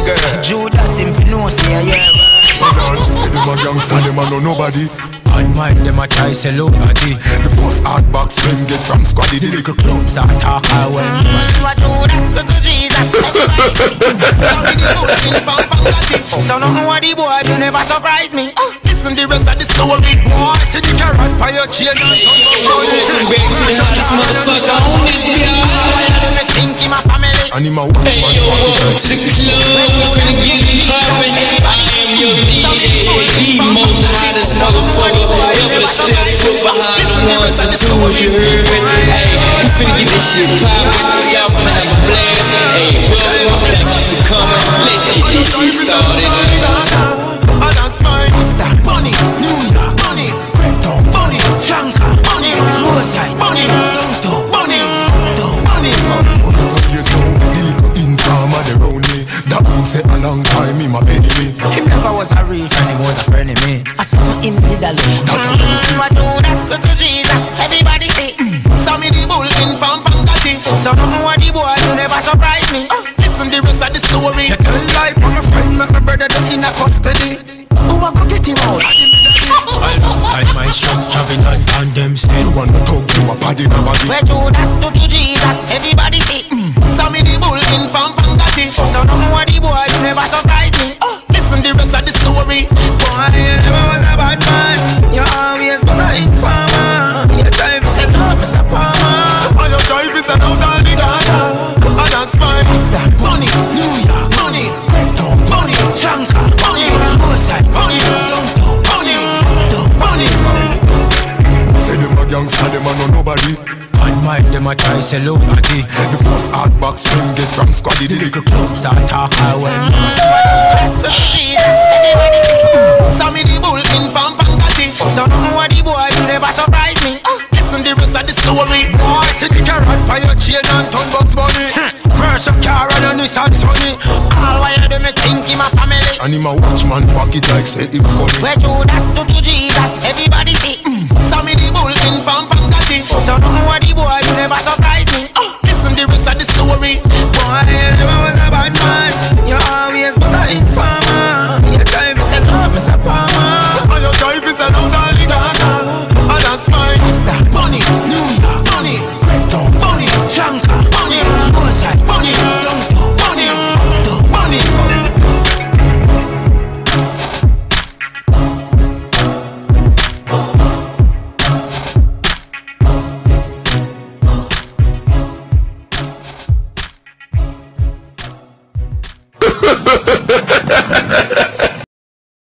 girl. Judas him fi know say yeah. Say them a gangster, them a no nobody. Bad mind them a try sell out body. The first hard box them get from squaddy. The little Clowns start talk when Judas, go to Jesus. so no how the boy you never surprise me. listen the rest of the story. Boy, see the carrot by your chain and Back to the hottest motherfucker on this beat. Think in my family. and him a watch Hey man. yo, welcome to the club. We finna get it poppin'. I am your DJ, the most hottest motherfucker ever to step foot behind the ones and twos. You heard me? Hey, we finna get this shit poppin'. Y'all finna have a blast. Hey, welcome, thank you for coming. Let's get this shit started. I dance mine. Money, New York, money, crypto, money, flanker, money, roadside, money, downtown, money, money. Yes, no, the little informer they round me. That means say a long time him a enemy. Him never was a real friend, him was a friend of me. I saw him did a look. Judas, go to Jesus. Everybody say, Saw me the bull in from Pangati. So no how the boy you never surprise me. Listen the rest of the story. You tell lie for my friend, my brother the in a custody. Who I go get him out? I my shop traveling on them say. You want to talk to a pad in a body. where Judas go to Jesus. Everybody say, Saw me the bull in from Pangati. So no how the boy you never surprise me. Listen the rest of the story. Boy you never was a bad man. You always was a informer. You drive me say love me support. And your drive is an out all the Gaza. I dance mine. Money, New York, money, crypto, money, flanker, money, roadside, money, downtown, money, money. Say them a gangster, them a no nobody. Bad mind them a try sell out body. The first hard box them get from squaddy. The little Clowns start talk when Judas go to Jesus. Everybody say, Saw me the bull in from Pangati. so no how the boy you never surprise me. Listen the rest of the story. Boy see the carrot by your chain and turn bucks money. Mercer car and a Nissan Sunny. all why you do me think in my family. And him a watch man pocket like say him funny. Where Judas go to Jesus. Everybody say, Saw me the bull in from Pangati. So no how the boy you never surprise me. Listen the rest of the story. Boy you never was a bad man. You always was a informer. You drive me say love me support. And your drive is an out all the Gaza. And that's mine. Money, New York, money, crypto, money, flanker, money, roadside, money, downtown, money, money.